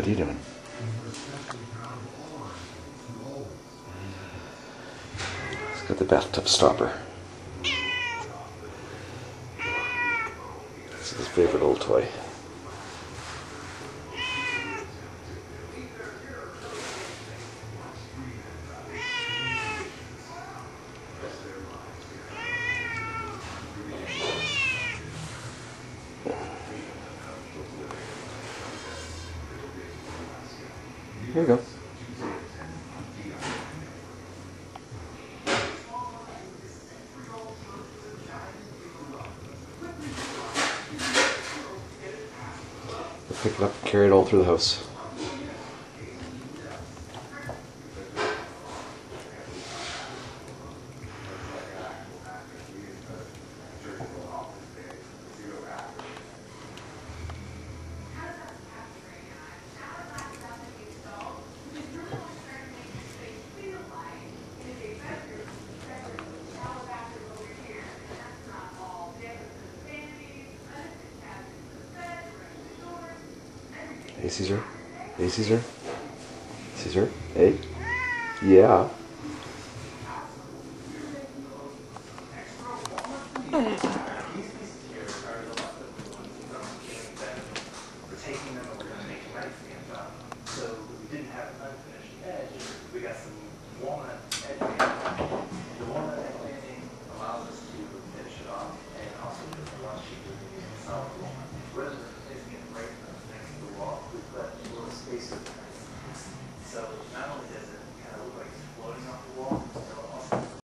What are you doing? He's got the bathtub stopper. This is his favorite old toy. Here you go. Pick it up and carry it all through the house. Hey, Caesar. Hey, Caesar. Caesar. Hey. Yeah.